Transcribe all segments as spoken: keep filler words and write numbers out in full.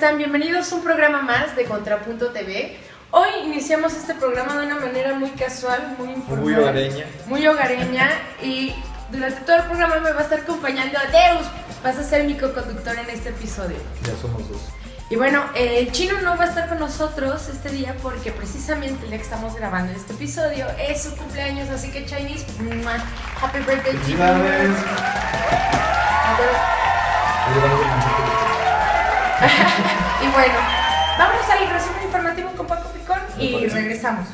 están? Bienvenidos a un programa más de Contrapunto T V. Hoy iniciamos este programa de una manera muy casual, muy informal, muy hogareña. Muy hogareña y durante todo el programa me va a estar acompañando Deus. Vas a ser mi co-conductor en este episodio. Ya somos dos. Y bueno, eh, el Chino no va a estar con nosotros este día porque precisamente el día que estamos grabando este episodio es su cumpleaños, así que Chinese, ¡mua! Happy birthday, Chino. Y bueno, vámonos al resumen informativo con Paco Picón y regresamos.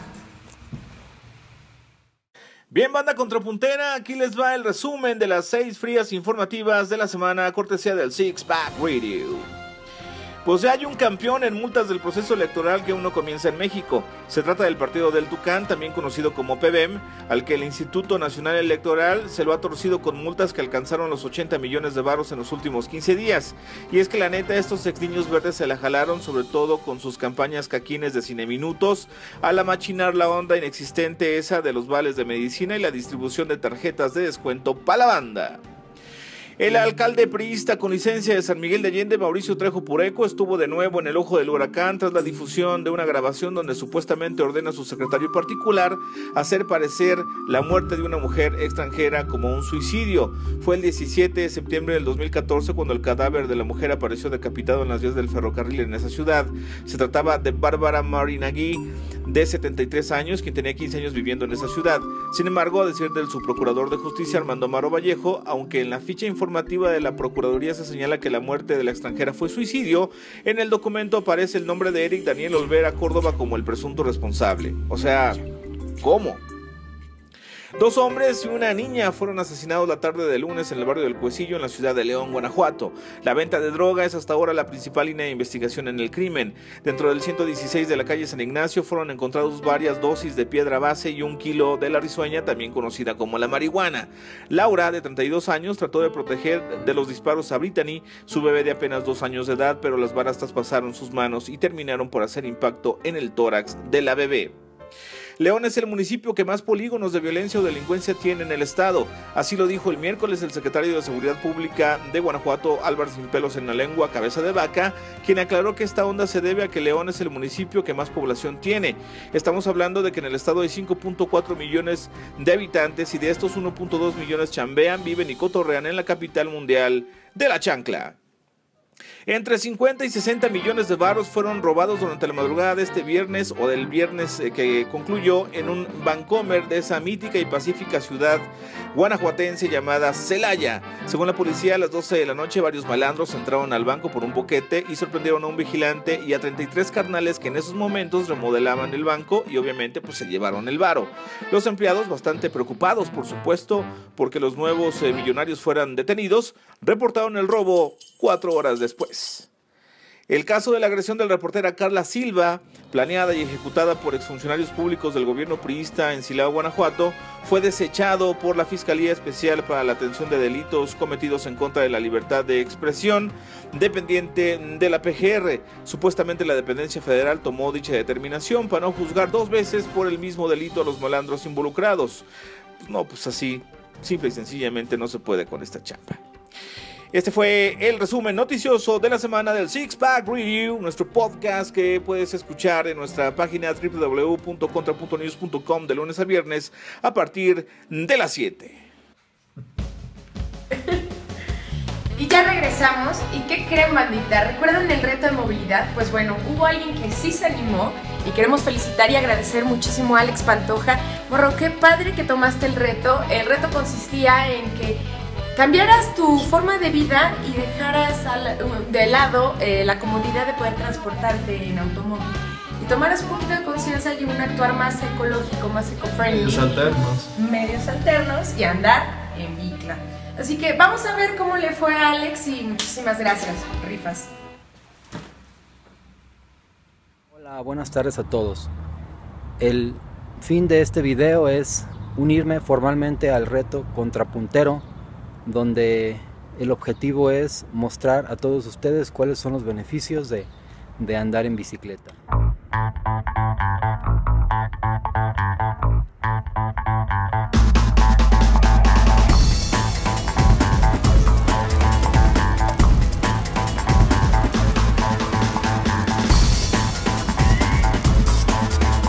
Bien, banda contrapuntera, aquí les va el resumen de las seis frías informativas de la semana, cortesía del Six Pack Radio. Pues ya hay un campeón en multas del proceso electoral que aún no comienza en México. Se trata del partido del Tucán, también conocido como P B E M, al que el Instituto Nacional Electoral se lo ha torcido con multas que alcanzaron los ochenta millones de varos en los últimos quince días. Y es que la neta, estos ex niños verdes se la jalaron, sobre todo con sus campañas caquines de cine minutos, al amachinar la onda inexistente esa de los vales de medicina y la distribución de tarjetas de descuento para la banda. El alcalde priista con licencia de San Miguel de Allende, Mauricio Trejo Pureco, estuvo de nuevo en el ojo del huracán tras la difusión de una grabación donde supuestamente ordena a su secretario particular hacer parecer la muerte de una mujer extranjera como un suicidio. Fue el diecisiete de septiembre del dos mil catorce cuando el cadáver de la mujer apareció decapitado en las vías del ferrocarril en esa ciudad. Se trataba de Bárbara Marinagui, de setenta y tres años, quien tenía quince años viviendo en esa ciudad. Sin embargo, a decir del subprocurador de justicia Armando Amaro Vallejo, aunque en la ficha informativa de la Procuraduría se señala que la muerte de la extranjera fue suicidio, en el documento aparece el nombre de Eric Daniel Olvera Córdoba como el presunto responsable. O sea, ¿cómo? Dos hombres y una niña fueron asesinados la tarde de lunes en el barrio del Cuecillo, en la ciudad de León, Guanajuato. La venta de droga es hasta ahora la principal línea de investigación en el crimen. Dentro del ciento dieciséis de la calle San Ignacio fueron encontrados varias dosis de piedra base y un kilo de la risueña, también conocida como la marihuana. Laura, de treinta y dos años, trató de proteger de los disparos a Brittany, su bebé de apenas dos años de edad, pero las balas traspasaron sus manos y terminaron por hacer impacto en el tórax de la bebé. León es el municipio que más polígonos de violencia o delincuencia tiene en el estado. Así lo dijo el miércoles el secretario de Seguridad Pública de Guanajuato, Álvaro Sin Pelos en la Lengua, Cabeza de Vaca, quien aclaró que esta onda se debe a que León es el municipio que más población tiene. Estamos hablando de que en el estado hay cinco punto cuatro millones de habitantes y de estos uno punto dos millones chambean, viven y cotorrean en la capital mundial de la chancla. Entre cincuenta y sesenta millones de varos fueron robados durante la madrugada de este viernes o del viernes eh, que concluyó en un Bancomer de esa mítica y pacífica ciudad guanajuatense llamada Celaya. Según la policía, a las doce de la noche varios malandros entraron al banco por un boquete y sorprendieron a un vigilante y a treinta y tres carnales que en esos momentos remodelaban el banco y obviamente pues se llevaron el varo. Los empleados, bastante preocupados por supuesto porque los nuevos eh, millonarios fueran detenidos, reportaron el robo cuatro horas después. El caso de la agresión de la reportera Carla Silva, planeada y ejecutada por exfuncionarios públicos del gobierno priista en Silao, Guanajuato, fue desechado por la Fiscalía Especial para la Atención de Delitos Cometidos en contra de la Libertad de Expresión, dependiente de la P G R. Supuestamente la dependencia federal tomó dicha determinación para no juzgar dos veces por el mismo delito a los malandros involucrados. Pues no, pues así, simple y sencillamente no se puede con esta chamba. Este fue el resumen noticioso de la semana del Six Pack Radio, nuestro podcast que puedes escuchar en nuestra página doble u doble u doble u punto contra punto news punto com de lunes a viernes a partir de las siete. Y ya regresamos. ¿Y qué creen, bandita? ¿Recuerdan el reto de movilidad? Pues bueno, hubo alguien que sí se animó y queremos felicitar y agradecer muchísimo a Alex Pantoja. Morro, qué padre que tomaste el reto. El reto consistía en que cambiaras tu forma de vida y dejaras al, de lado eh, la comodidad de poder transportarte en automóvil y tomaras un poquito de conciencia y un actuar más ecológico, más eco-friendly. Medios alternos. Medios alternos y andar en bicla. Así que vamos a ver cómo le fue a Alex y muchísimas gracias, rifas. Hola, buenas tardes a todos. El fin de este video es unirme formalmente al reto Contrapuntero, donde el objetivo es mostrar a todos ustedes cuáles son los beneficios de, de andar en bicicleta.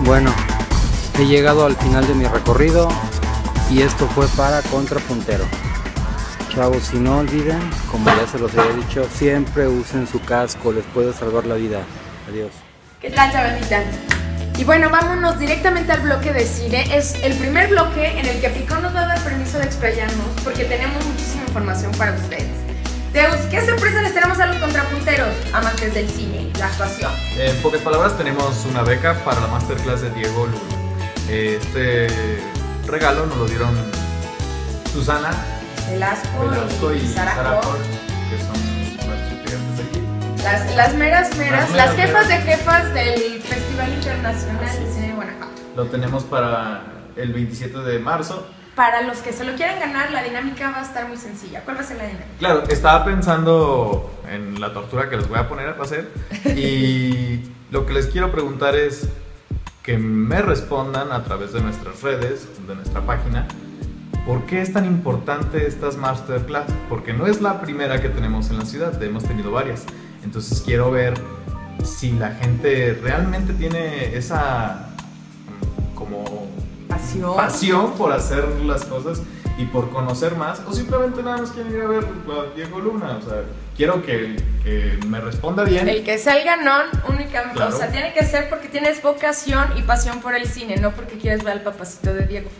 Bueno, he llegado al final de mi recorrido y esto fue para Contrapuntero. Chavos, y no olviden, como ya se los había dicho, siempre usen su casco, les puede salvar la vida. Adiós. ¿Qué tal, chavalitas? Y bueno, vámonos directamente al bloque de cine. Es el primer bloque en el que Picón nos va a dar permiso de explayarnos porque tenemos muchísima información para ustedes. Deus, ¿qué sorpresa les tenemos a los contrapunteros, amantes del cine, la actuación? En pocas palabras, tenemos una beca para la masterclass de Diego Luna. Este regalo nos lo dieron Susana Velasco, Velasco y, y Sara Sara Koch, que son nuestros estudiantes de aquí. Las, las meras meras, Las las, meras, jefas meras. de jefas del Festival Internacional de Cine de Guanajuato. Lo tenemos para el veintisiete de marzo. Para los que se lo quieran ganar, la dinámica va a estar muy sencilla. ¿Cuál va a ser la dinámica? Claro, estaba pensando en la tortura que les voy a poner a hacer y lo que les quiero preguntar es que me respondan a través de nuestras redes, de nuestra página, ¿por qué es tan importante estas masterclass? Porque no es la primera que tenemos en la ciudad, hemos tenido varias. Entonces quiero ver si la gente realmente tiene esa como Pasión. pasión por hacer las cosas y por conocer más, o simplemente nada más quieren ir a ver a Diego Luna. O sea, quiero que, que me responda bien. El que sea el ganón, únicamente, Claro. o sea, tiene que ser porque tienes vocación y pasión por el cine, no porque quieres ver al papacito de Diego.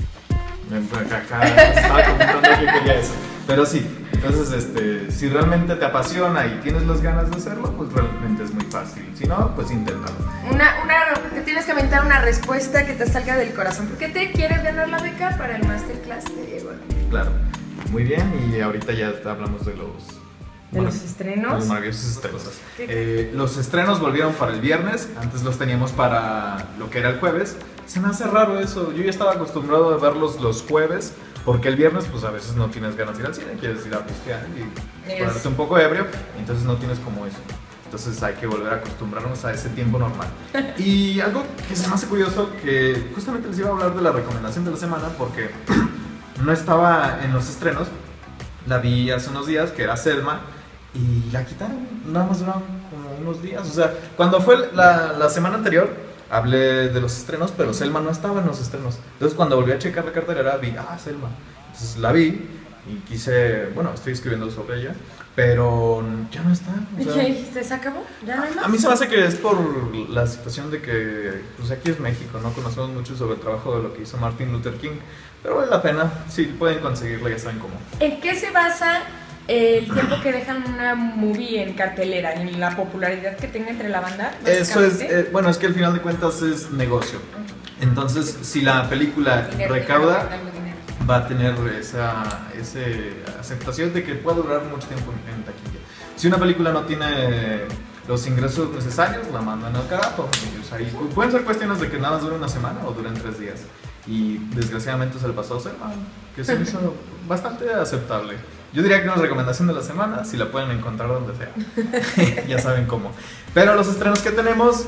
Acá estaba comentando que quería eso. Pero sí, entonces este, si realmente te apasiona y tienes las ganas de hacerlo, pues realmente es muy fácil. Si no, pues inténtalo. Una, una, te tienes que aventar una respuesta que te salga del corazón. ¿Por qué te quieres ganar la beca para el masterclass de Diego? Claro, muy bien. Y ahorita ya hablamos de los... ¿De los estrenos? de los maravillosos estrenos. Eh, los estrenos volvieron para el viernes, antes los teníamos para lo que era el jueves. Se me hace raro eso, yo ya estaba acostumbrado a verlos los jueves, porque el viernes pues a veces no tienes ganas de ir al cine, quieres ir a pistear y Yes. ponerte un poco ebrio, entonces no tienes como eso. Entonces hay que volver a acostumbrarnos a ese tiempo normal. Y algo que se me hace curioso, que justamente les iba a hablar de la recomendación de la semana, porque no estaba en los estrenos, la vi hace unos días, que era Selma, y la quitaron, nada más duraron como unos días. O sea, cuando fue la, la semana anterior, hablé de los estrenos, pero Selma no estaba en los estrenos. Entonces cuando volví a checar la cartelera, vi, ah, Selma. Entonces la vi y quise, bueno, estoy escribiendo sobre ella, pero ya no está. O ¿Y sea, qué dijiste? ¿Se acabó? ¿Ya no hay más? a mí se me hace que es por la situación de que, pues aquí es México, no conocemos mucho sobre el trabajo de lo que hizo Martin Luther King, pero vale la pena, si pueden conseguirlo, ya saben cómo. ¿En qué se basa el tiempo que dejan una movie en cartelera? ¿En la popularidad que tenga entre la banda? Eso es, básicamente? eh, bueno, es que al final de cuentas es negocio. Entonces, si la película Dinero, recauda, dinero, dinero, dinero. va a tener esa ese aceptación de que pueda durar mucho tiempo en, en taquilla. Si una película no tiene los ingresos necesarios, la mandan al carajo. Ellos ahí, pueden ser cuestiones de que nada más dure una semana o duren tres días. Y desgraciadamente se le pasó a Selma, que se me hizo bastante aceptable. Yo diría que una recomendación de la semana, si la pueden encontrar donde sea. Ya saben cómo. Pero los estrenos que tenemos: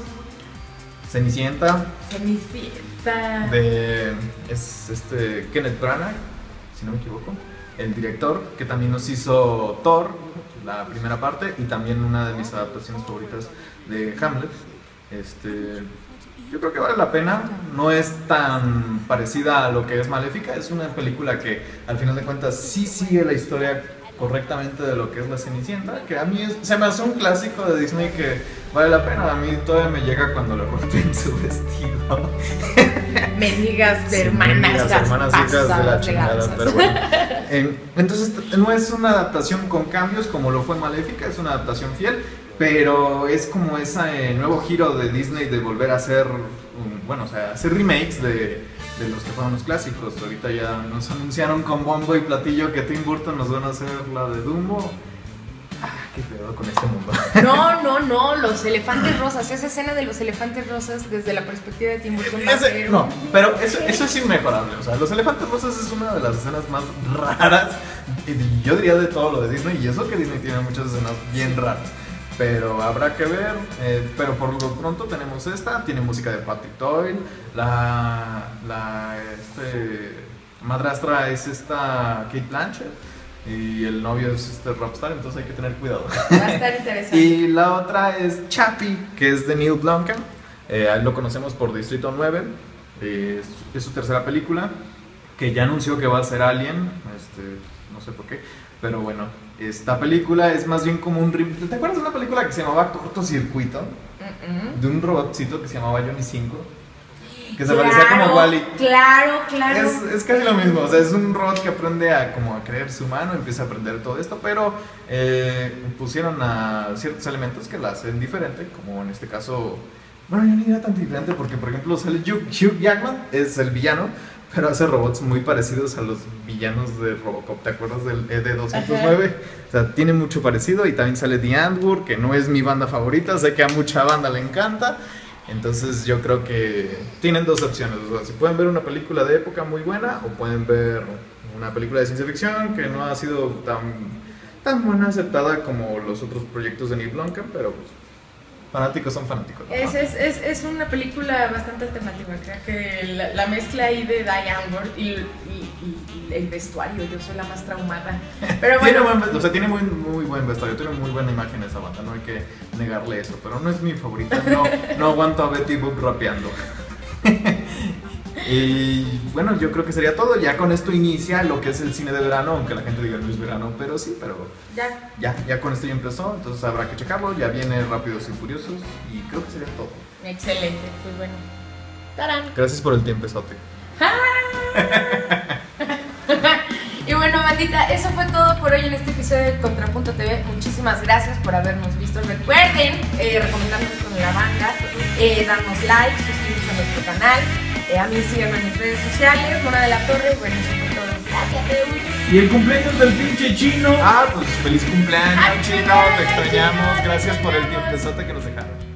Cenicienta, Cenicienta. de es este Kenneth Branagh, si no me equivoco, el director, que también nos hizo Thor, la primera parte, y también una de mis adaptaciones favoritas de Hamlet. Este, yo creo que vale la pena, no es tan parecida a lo que es Maléfica, es una película que al final de cuentas sí sigue la historia correctamente de lo que es la Cenicienta, que a mí es, se me hace un clásico de Disney que vale la pena. A mí todavía me llega cuando le rompen su vestido. Mendigas de Sí, hermanas, mendigas hermanas hijas de la pasadas de chingada, gansas. pero bueno. Eh, entonces no es una adaptación con cambios como lo fue Maléfica, es una adaptación fiel, pero es como ese eh, nuevo giro de Disney de volver a hacer, um, bueno, o sea, hacer remakes de, de los que fueron los clásicos. Ahorita ya nos anunciaron con bombo y platillo que Tim Burton nos van a hacer la de Dumbo. Ah, qué pedo con este mundo. No, no, no, los elefantes rosas, esa escena de los elefantes rosas desde la perspectiva de Tim Burton va a Ese- ser no, un- pero eso, eso es inmejorable. O sea, Los Elefantes Rosas es una de las escenas más raras, y yo diría de todo lo de Disney, y eso que Disney tiene muchas escenas bien raras. Pero habrá que ver, eh, pero por lo pronto tenemos esta, tiene música de Patrick Doyle, la, la este, madrastra es esta Kate Blanchett, y el novio es este Rockstar, entonces hay que tener cuidado. Va a estar interesante. Y la otra es Chappie, que es de Neil Blomkamp. Eh, a él lo conocemos por Distrito nueve, eh, es, es su tercera película, que ya anunció que va a ser Alien, este, no sé por qué, pero bueno, esta película es más bien como un... ¿Te acuerdas de una película que se llamaba Cortocircuito? Uh-uh. De un robotcito que se llamaba Johnny cinco. Que se claro, parecía como Wall-E. Claro, claro. Es, es casi lo mismo, o sea, es un robot que aprende a como a creerse humano, empieza a aprender todo esto, pero eh, pusieron a ciertos elementos que la hacen diferente, como en este caso, bueno, ya ni era tan diferente porque, por ejemplo, sale Hugh, Hugh Jackman, es el villano, pero hace robots muy parecidos a los villanos de Robocop, ¿te acuerdas del E D doscientos nueve? Ajá. O sea, tiene mucho parecido, y también sale The Antwoord, que no es mi banda favorita, sé que a mucha banda le encanta. Entonces yo creo que tienen dos opciones, o sea, si pueden ver una película de época muy buena o pueden ver una película de ciencia ficción que no ha sido tan, tan buena aceptada como los otros proyectos de Neil Blomkamp, pero pues, fanáticos son fanáticos, ¿no? Es, es, es, es una película bastante alternativa, creo que la, la mezcla ahí de Die Antwoord y, y, y, y el vestuario, yo soy la más traumada. Pero bueno, tiene buen, o sea, tiene muy, muy buen vestuario, tiene muy buena imagen esa banda, no hay que negarle eso, pero no es mi favorita, no, no aguanto a Betty Boop rapeando. Y bueno, yo creo que sería todo. Ya con esto inicia lo que es el cine de verano, aunque la gente diga no es verano, pero sí, pero ya, ya, ya con esto ya empezó, entonces habrá que checarlo. Ya viene Rápidos y Furiosos y creo que sería todo. Excelente, pues bueno. ¡Tarán! Gracias por el tiempezote. Y bueno, bandita, eso fue todo por hoy en este episodio de Contrapunto T V. Muchísimas gracias por habernos visto. Recuerden eh, recomendarnos con la banda, eh, darnos like, suscribirse a nuestro canal. Eh, a mí síganme en mis redes sociales, Mona de la Torre. Bueno, eso fue todo. Gracias, Edu. Y el cumpleaños del pinche chino. Ah, pues feliz cumpleaños, Ay, chino. Te extrañamos. Gracias por el tiempezote que nos dejaron.